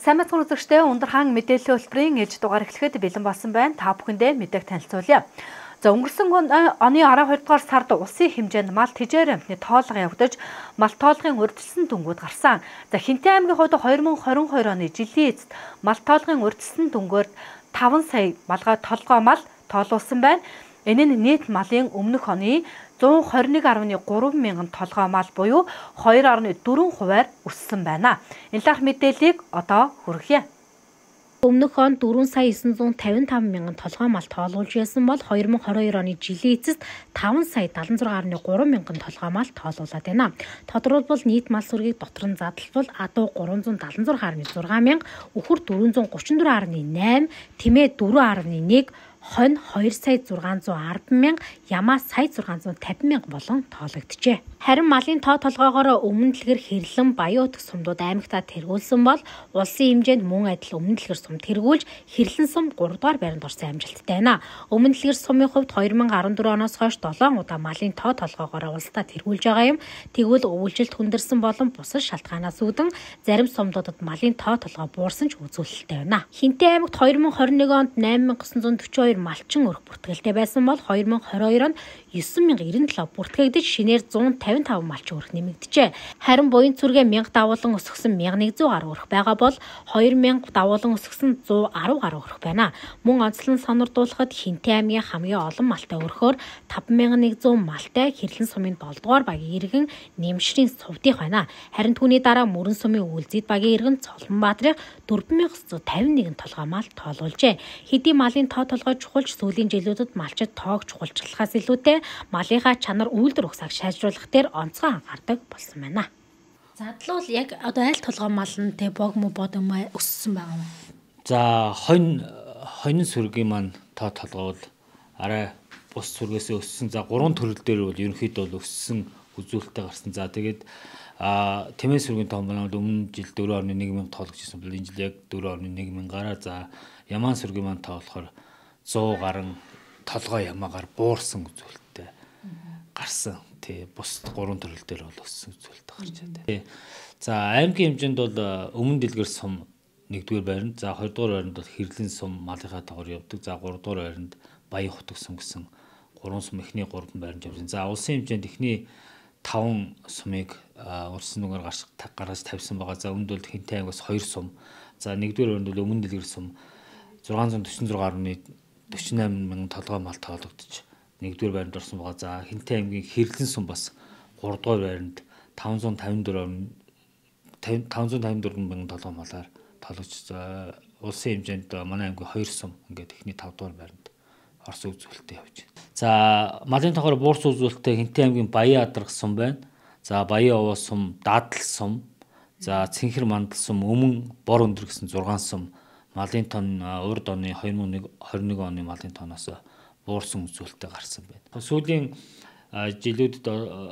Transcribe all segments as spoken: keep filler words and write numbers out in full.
Сайн мэцхан үзэгчдээ Ундрхан мэдээллийн хөтөлбөрийн ээлж дугаар эхлэхэд бэлэн болсон байна. Та бүхэндээ мэдээг танилцуулъя. За өнгөрсөн оны арван хоёр дугаар сард улсын хэмжээнд мал тэжээр амтны тоолго явагдаж, мал тоолгын урьдчилсан дүнгууд гарсан. За Хинтээ аймгийн хувьд хоёр мың хорин хоёр оны жилийн эцэст мал тоолгын урьдчилсан дүнгээр таван сая малгай толгой мал тоолуулсан байна. Энэ нь нийт малын өмнөх оны зуун хорин нэг гаруй гурван мянган толгой мал буюу хоёр гаруй дөрвөн хувиар өссөн байна. Энэ лах мэдээллийг одоо хүргье. Өмнөх он дөрвөн сая эссэн зуун тавин таван мянган толгой мал тоолуулж байсан бол хоёр мың хорин хоёр оны жилийн эцэст таван сая далан зургаан гаруй гурван мянган толгой мал тоолуулаад байна. Тодорхойлбол нийт мал сүргийг дотор нь задлбал адуу гурван зуун далан зургаан гаруй зургаан мянга, үхэр дөрвөн зуун гучин дөрвөн гаруй найман, тэмээ дөрвөн гаруй нэг, хонь хоёр сая зургаан зуун арван мянга, ямаа сая зургаан зуун тавин мянга болон тоологджээ. Харин малын тоо толгоогоор өмнө дэлгэр хэрлэн Баян утга сумдууд аймагтаа тэргүүлсэн бол улсын хэмжээнд мөн адил өмнө дэлгэр сум тэргүүлж хэрлэн сум гурав дугаар байранд орсон амжилттай байна. Өмнө дэлгэр сумын хувьд хоёр мың арван дөрөв оноос хойш долоон удаа малын тоо толгоогоор улсдаа тэргүүлж байгаа юм. Тэгвэл үйлчлэлт хүндэрсэн болон бусад шалтгаанаас үүдэн зарим сумдуудад малын тоо толгой буурсан ч үзүүлэлттэй байна. Хинтээ аймагт хоёр мың хорин нэг онд найман мянга гусан зуун дөрвөн хоёр малчин өрх бүртгэлтэй байсан бол хоёр мың хорин хоёр онд есөн мянга эрдэнэ долоо бүртгэгдэж шинээр зуун тавин таван малчин өрх нэмэгдэжээ. Харин буян цүргээ мянга давуулан өсгсөн мянга нэг зуун гаруй өрх байгаа бол хоёр мянга давуулан өсгсөн зуун арван гаруй өрх байна. Мөн онцлон сонирдуулахад Хинтээ аймгийн хамгийн олон малтай өрхөөр таван мянган нэг зуун малтай хэрлэн сумын долоо дугаар багийн иргэн Нэмшрийн Сувдих байна. Харин түүний дараа Мөрөн сумын Үлзийд багийн иргэн Цолмонбаатрын дөрвөн мянган зуун тавин нэгэн толгой мал тоолуулжээ. Хэдий малын тоо толгой чухалч сүүлийн жилүүдэд малчид тоог чухалчлахаас илүүтэй малынхаа чанар үйлдвэр ухсааг шалжруулах дээр онцгой анхаардаг болсон байна. Задлуул яг одоо айл толгой мал нь тэ бог мо бод юм өссөн байгаа юм. За хонь хонин сүргийн маань тоо толгой бол арай бус сүргээс өссөн. За гурван төрөл дээр бол ерөнхийдөө бол өссөн үзүүлэлттэй гарсан. За тэгээд а тэмээ сүргийн тоо маань өмнө жил дөрвөн орны нэг мянга тоологжсэн бол энэ жил яг дөрвөн орны нэг мянгаараа за ямаан сүргийн маань тоо болохоор зуун гарan толгой ямаагаар буурсан үзүүлэлттэй гарсан. Тий бус гурван төрөл дээр бол өссөн үзүүлэлт гарч байна. Тий. За аймгийн хэмжээнд бол өмнө дэлгэр сум нэгдүгээр байранд, за хоёрдугаар байранд бол хэрлэн сум малынхаа тоогоор явдаг. За гуравдугаар байранд Баян утга сум гэсэн гурван сум эхний гурван байранд явсан. За улсын хэмжээнд эхний таван сумыг урсан нүгээр гарч гаргаж тавьсан байгаа. За өмнөд бол Хинтээ аймгаас хоёр сум. За нэгдүгээр байранд бол өмнө дэлгэр сум зургаан зуун дөрвөн зургаан гаруй дөрвөн восемь мянган толгой мал тоологдож нэгдүгээр байранд орсон байгаа. За Хинтээ аймгийн хэрлэн сум бас гурав дугаар байранд таван зуун тавин дөрвөн таван зуун тавин дөрвөн мянган толгой малаар тоологч. Улсын хэмжээнд манай аймгийн хоёр сум ингээд эхний тав дугаар байранд орсон үзүүлэлттэй явж байна. За малын тоогоор буурсан үзүүлэлттэй Хинтээ аймгийн Баян адрах сум байна. За Баян овоо сум, Дадал сум, за Цэнхэр мандал сум, Өмнө бор өндөр гэсэн зургаан сум малын тон урд оны хоёр мың хорин нэг оны малын тоноос буурсан үзүүлэлттэй гарсан байна. Сүүлийн жилүүдэд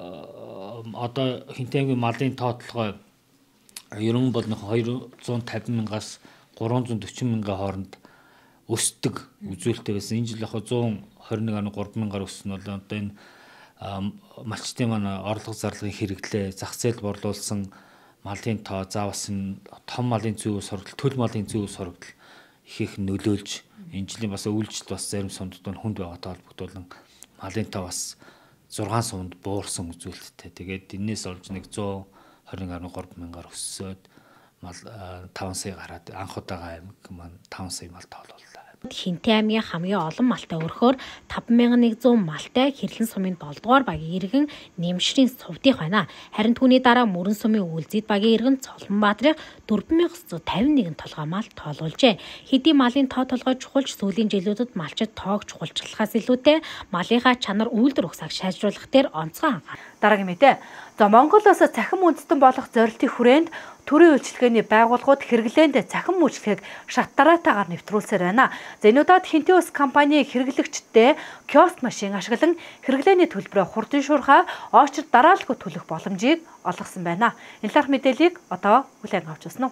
одоо Хинтээ аймгийн малын тоо толгой ерөн бол хоёр зуун тавин мянгаас гурван зуун дөрвөн мянган хооронд өсдөг үзүүлэлттэй байсан. Энэ жил яг зуун хорин нэг оны гурван мянгаар өссөн бол одоо энэ малчтын маань орлого зарлагын хэрэглээ, зах зээл борлуулсан малын тоо, за бас энэ том малын зүйн сургалтал, төл малын зүйн сургалтал их их нөлөөлж энэ жилийн бас үйлчлэл бас зарим сумдад хүнд байгаатай холбогдуулан малын тоо бас зургаан сумд буурсан үзүүлэлттэй. Тэгээд энээс олж нэг зуун хорин гаруй гурван мянгаар өссөөд мал таван сая гараад анх удаага аймаг маань таван сая мал тоолууллаа. Хинтээ аймгийн хамгийн олон малтай өрхөөр таван мянган нэг зуун малтай хэрлэн сумын долоо дугаар багийн иргэн Нэмшрийн Сувдих байна. Харин түүний дараа Мөрөн сумын Үлзийд багийн иргэн Цолмонбаатрын дөрвөн мянган зуун тавин нэгэн толгой мал тоолуулжээ. Хэдий малын тоо толгой чухалч сүүлийн жилүүдэд малчид тоог чухалчлахаас илүүтэй малынхаа чанар үйлдвэр ухсааг шалжруулах дээр онцгой анхаарал. Дараагийн мэдээ. За Монголоос цахим үндэстэн болох зорилтын хүрээнд төрийн үйлчилгээний байгууллагууд хэрэглээнд цахим үйлчилгээг шат дараатаагаар нэвтрүүлсээр байна. За энэ удаад Хинтээ ус компани хэрэглэгчдээ киоск машин ашиглан хэрэглээний төлбөрөө хурдан шуурхаар очир дараалалгүй төлөх боломжийг олгосон байна. Энэ лах мэдээллийг одоо хүлээн авч байна.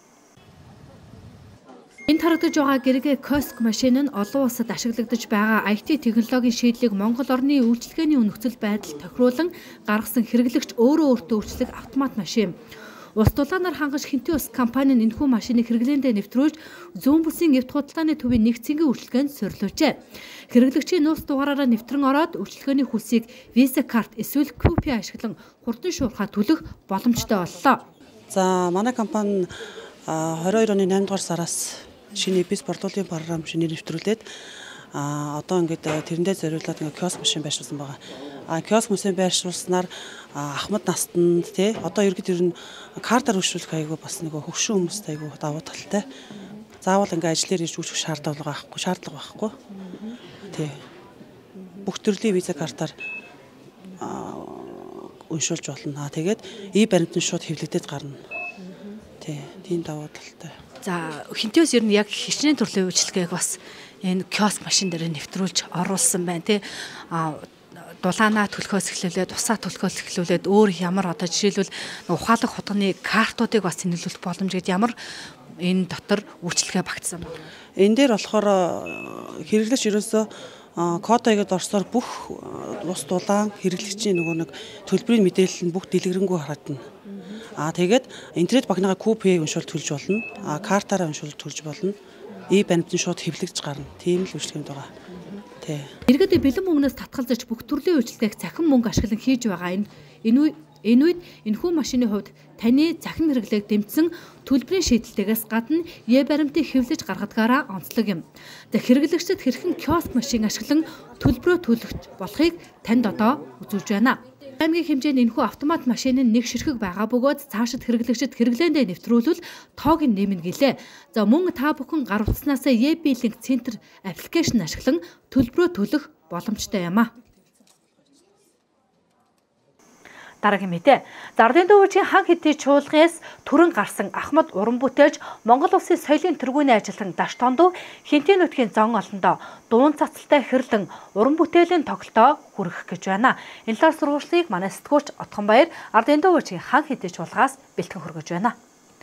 Энд харагдаж байгаа гэрэг киоск машин нь олон улсад ашиглагдаж байгаа ай ти технологийн шийдлийг Монгол орны үйлчилгээний нөхцөл байдал тохируулан гаргасан хэрэглэгч өөрөө өөртөө үйлчлэх автомат машин. Ус дулаанаар хангаж Хинтээ ус компани нь энэхүү машиныг хэрэглээндээ нэвтрүүлж зүүн бүсийн эвт худалдааны төвийн нэгцэнгийн үйлчилгээнд суйрлуулжээ. Хэрэглэгчийн нууц дугаараараа нэвтрэн ороод үйлчилгээний хөлсийг Visa карт эсвэл Q P ашиглан хурдан шуурхаа төлөх боломжтой боллоо. За манай компани twenty-two оны eight дугаар сараас шинэ бис борлуулалтын програм шинээр нэвтрүүлээд а одоо ингээд тэрэндээ зориулаад ингээд киоск машин байршуулсан байгаа. А киоск машин байршуулснаар ахмад настанд тий одоо ерөөд ер нь картаар хөшүүлэх айгүй бас нэг хөвшин хүмүүст айгүй давуу талтай. Заавал ингээд ажлаар ирж үүсэх шаардлага байхгүй, шаардлага байхгүй. Тий. Бүх төрлийн виза картаар уншуулж болно. Аа тэгээд и баримтан шууд хэвлэгдээд гарна. Тий, тийм давуу талтай. За Хинтээс ер нь яг хичнээн төрлийн үйлчилгээг бас энэ киоск машин дээр нэвтрүүлж оруулсан байна тий. А дулаанаа төлөхөөс эхлүүлээд усаа төлөхөөс эхлүүлээд өөр ямар одоо жишээлбэл ухаалаг хутганы картуудыг бас нөлөөлөх боломж гэдэг ямар энэ дотор үйлчилгээ багтсан байна. Энэ дээр болохоор хэрэглэгч ерөөсөө кодыг орсоор бүх ус дулаан хэрэглэгчийн нөгөө нэг төлбөрийн мэдээлэл нь бүх дэлгэрэнгүй харагдана. Аа тэгээд интернет багныгаа Q P уншуулж төлж болно. Аа картаараа уншуулж төлж болно. И баримтан шууд хэвлэгдэж гарна. Тийм л үйлчлэгэнд байгаа. Тий. Иргэдэд бэлэн мөнгнөөс татгалзаж бүх төрлийн үйлчлэгийг цахим мөнгө ашиглан хийж байгаа энэ энэ үе Энэ үед энэхүү машины хувьд таны захин хэрэглээг дэмжсэн төлбөрийн шийдэлтээс гадна е баримтыг хэвлэж гаргадгаараа онцлог юм. За хэрэглэгчид хэрхэн киоск машин ашиглан төлбөрөө төлөх болохыг танд одоо үзүүлж байна. Аймгийн хэмжээнд энэхүү автомат машины нэг ширхэг байгаа бөгөөд цаашид хэрэглэгчид хэрэглээндээ нэвтрүүлвэл тоог нь нэмнэ гэлээ. За мөн та бүхэн гар утаснаас e-billing центр аппликейшн ашиглан төлбөрөө төлөх боломжтой юм а. Дараагийн мэдээ. Зардын дүүрчийн хан хэдий чуулгаас түрэн гарсан ахмад уран бүтээлж Монгол улсын соёлын тэргүүний ажилтан Даштондуу Хинтээ нутгийн зон олондоо дуун цацалтай хэрлэн уран бүтээлийн тоглолтоо хүргэх гэж байна. Энэ талаар сурвалжлыг манай сэтгүүлч Отгонбаяр Ардын дүүрчийн хан хэдий чуулгаас бэлтгэн хүргэж байна.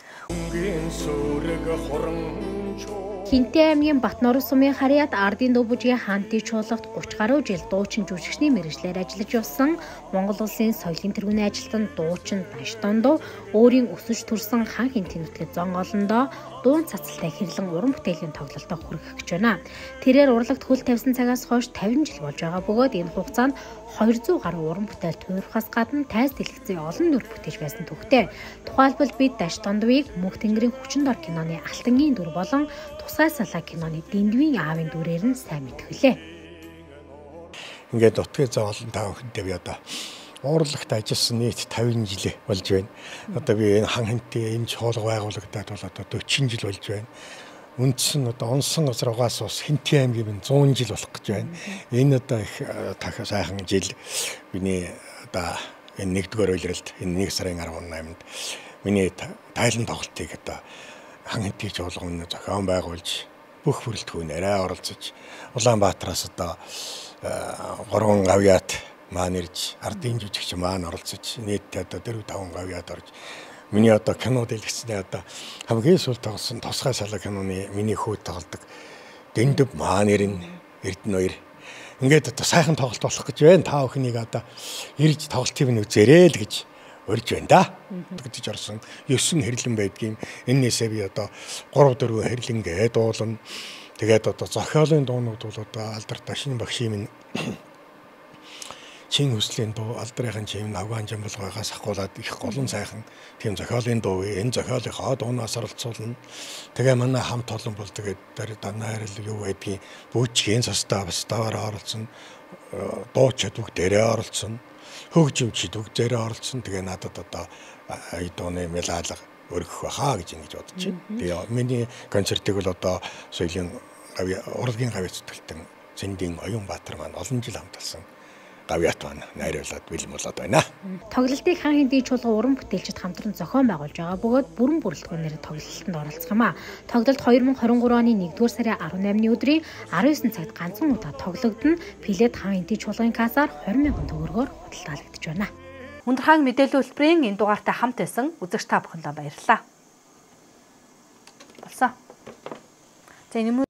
Хинтээ аймгийн Батнорын сумын харьяат Ардын дүүбүжгийн хаанти чуулгад thirty гаруй жил дуучин жүжигчний мэргэжлээр ажиллаж явсан Монгол улсын соёлын тэргүүний ажилтан дуучин Даштондуу өөрийн өсөж төрсэн хан хинтийн нутгийн зон олондоо дуун цацалтай хэрлэн уран бүтээлийн тоглолтоо хүргэх гэж байна. Тэрээр урлагт хөл тавьсан цагаас хойш fifty жил болж байгаа бөгөөд энэ хугацаанд two hundred гаруй уран бүтээл туурхаас гадна тайз дэлгэцийн олон дүр бүтээж байсан төвхтэй. Тухайлбал бид Даштондууг Мөнх тэнгэрийн хүчин дор киноны Алтангийн дүр болон Тусгай салаа киноны Дэндвийн аавын дүрээр нь сайн мэдхвлээ. Ингээд утгыг зоолон тав хүнтэй би одоо уурлагт ажилласан нийт fifty жил болж байна. Одоо би энэ хан хинтээ энэ чуулга байгуулагдаад бол одоо forty жил болж байна. Үндсэн одоо онсон газруугаас ус Хинтээ аймгийн one hundred жил болох гэж байна. Энэ одоо их дахиад сайхан жил миний одоо энэ нэгдүгээр үйлрэлд энэ one сарын eighteen-нд миний тайлан тоглолтыг одоо хан хинтээ чуулганы зохион байгуулж бүх бүрэлдэхүүн арай оролцож Улаанбаатараас одоо гурван гавьяат маань ирж ардын жүжигч маань оролцож нийтдээ одоо four five гавьяат орж миний одоо кино дэлгэцнээ одоо хамгийн сүүл тоглосон Тусгай салаа киноны миний хүү тоглодог Дэндв маань ирнэ Эрдэнэ хоёр ингээд одоо сайхан тоглолт болох гэж байна. Та бүхнийг одоо ирж тоглолтыг нь үзээрэй л гэж урьж байна да. Тэгж орсон нine хэрлэн байдгийн энэсээ би одоо three four хэрлэнгээ дуулна. Тэгээд одоо зохиолын дуунууд бол одоо Алдар Дашин багшийн минь чин хүслийн дуу алдрын чим навгаан жамбалгаагаас ахгуулаад их голон сайхан тийм зохиолын дуу энэ зохиолынхоо дуунаас оролцуулна. Тэгээ манай хамт олон бол тэгээд данаар л юу байдгийг бүчгийн цастаа бас даваараа оролцсон. Дуучид бүгдээрээ оролцсон. Хөгжимчид бүгдээрээ оролцсон. Тэгээ надад одоо ая дууны мелалга өргөх баха гэж ингэж бодож байна. Тэгээ миний концертыг бол одоо соёлын урлагийн гавь зүтгэлтэн Зэндийн Оюнбаатар маань олон жил хамталсан гавьяат байна. Найруулад бэлэн болоод байна. Тоглолтыг хан хинтээ чуулга уран бүтээлчид хамтран зохион байгуулж байгаа бөгөөд бүрэн бүрэлдэхүүнээр тоглолтод оролцох юм а. Тоглолт twenty twenty-three оны one-р сарын eighteen-ны өдрийн nineteen цагт ганцхан удаа тоглогдно. Билет хан хинтээ чуулгын кассаар twenty thousand төгрөгөөр худалдаалагдаж байна. Хүндэрхаан мэдээлэл үйлдвэрийн энэ дугаартай хамт байсан үзэгч та бүхэндээ баярлалаа. Болсон. За энэ